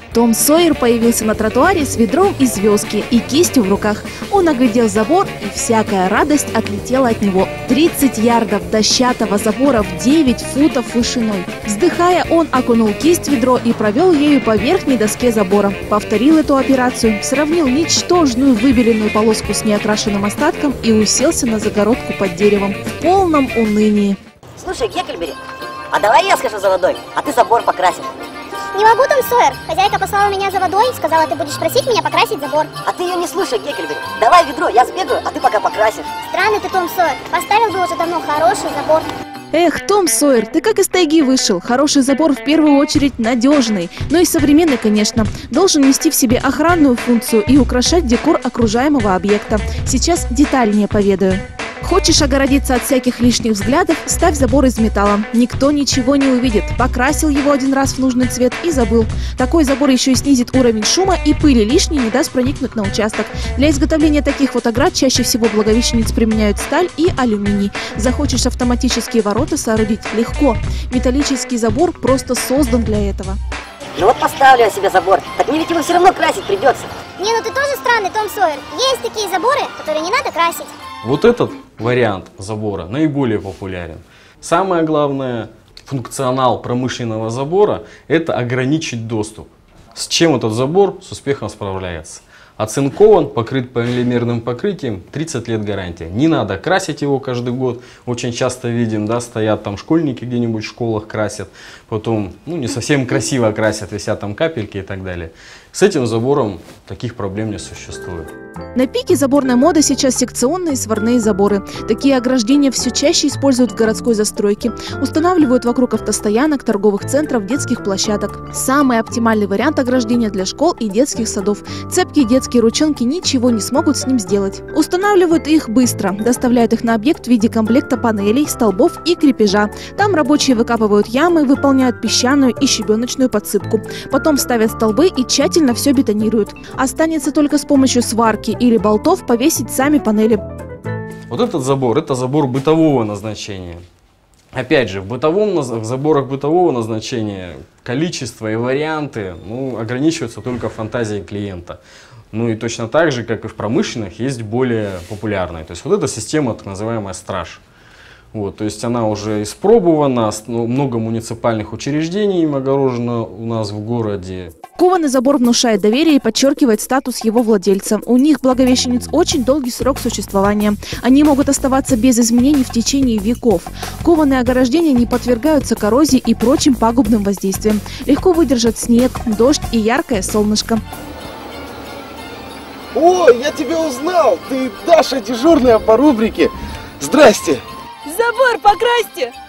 Том Сойер появился на тротуаре с ведром из звездки и кистью в руках. Он оглядел забор, и всякая радость отлетела от него. 30 ярдов дощатого забора в 9 футов вышиной. Вздыхая, он окунул кисть в ведро и провел ею по верхней доске забора. Повторил эту операцию, сравнил ничтожную выбеленную полоску с неокрашенным остатком и уселся на загородку под деревом в полном унынии. Слушай, Гекльберри, а давай я схожу за водой, а ты забор покрасишь. Не могу, Том Сойер. Хозяйка послала меня за водой, сказала, ты будешь просить меня покрасить забор. А ты ее не слушай, Гекльберри. Давай ведро, я сбегаю, а ты пока покрасишь. Странный ты, Том Сойер. Поставил бы уже давно хороший забор. Эх, Том Сойер, ты как из тайги вышел. Хороший забор в первую очередь надежный, но и современный, конечно. Должен нести в себе охранную функцию и украшать декор окружаемого объекта. Сейчас детальнее поведаю. Хочешь огородиться от всяких лишних взглядов, ставь забор из металла. Никто ничего не увидит. Покрасил его один раз в нужный цвет и забыл. Такой забор еще и снизит уровень шума и пыли лишней не даст проникнуть на участок. Для изготовления таких вот оград чаще всего Благовещенец применяют сталь и алюминий. Захочешь автоматические ворота соорудить – легко. Металлический забор просто создан для этого. Ну вот поставлю я себе забор, так мне ведь его все равно красить придется. Не, ну ты тоже странный, Том Сойер. Есть такие заборы, которые не надо красить. Вот этот вариант забора наиболее популярен. Самое главное, функционал промышленного забора – это ограничить доступ. С чем этот забор с успехом справляется? Оцинкован, покрыт полимерным покрытием, 30 лет гарантия. Не надо красить его каждый год. Очень часто видим, да, стоят там школьники где-нибудь в школах красят. Потом, не совсем красиво красят, висят там капельки и так далее. С этим забором таких проблем не существует. На пике заборной моды сейчас секционные и сварные заборы. Такие ограждения все чаще используют в городской застройке. Устанавливают вокруг автостоянок, торговых центров, детских площадок. Самый оптимальный вариант ограждения для школ и детских садов. Цепкие детские ручонки ничего не смогут с ним сделать. Устанавливают их быстро. Доставляют их на объект в виде комплекта панелей, столбов и крепежа. Там рабочие выкапывают ямы, выполняют песчаную и щебеночную подсыпку. Потом ставят столбы и тщательно все бетонируют. Останется только с помощью сварки или болтов повесить сами панели. Вот этот забор – это забор бытового назначения. Опять же, в заборах бытового назначения количество и варианты ограничиваются только фантазией клиента. Ну и точно так же, как и в промышленных, есть более популярные. То есть вот эта система, так называемая «Страж». То есть она уже испробована, много муниципальных учреждений им огорожено у нас в городе. Кованый забор внушает доверие и подчеркивает статус его владельца. У них, Благовещенец, очень долгий срок существования. Они могут оставаться без изменений в течение веков. Кованые ограждения не подвергаются коррозии и прочим пагубным воздействиям. Легко выдержат снег, дождь и яркое солнышко. О, я тебя узнал! Ты Даша дежурная по рубрике. Здрасте! Забор покрасьте!